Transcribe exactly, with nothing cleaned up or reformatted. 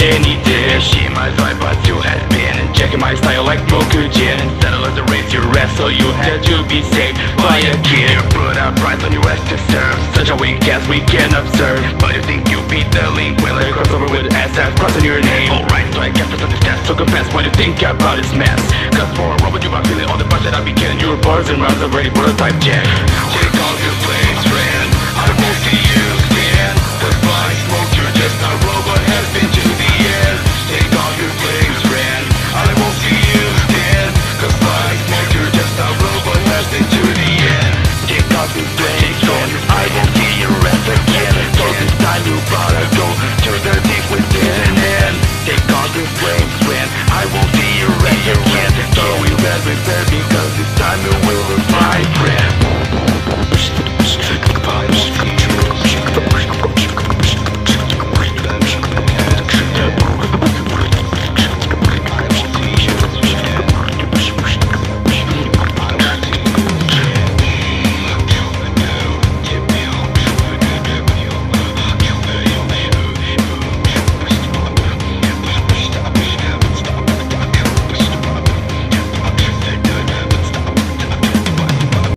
any day. She might lie but you has been checking my style like Mokujin. Settle as a race your rest so you had to be saved by a kid. You put a price on your rest to serve, such a weak ass we can observe. But you think you beat the link, well I cross over with S F crossing your name. Alright, so I guess for some stats, so confess what you think about this mess. Cause for a robot you are feeling all the parts that I be killing. Your bars and rounds are ready prototype check. She calls you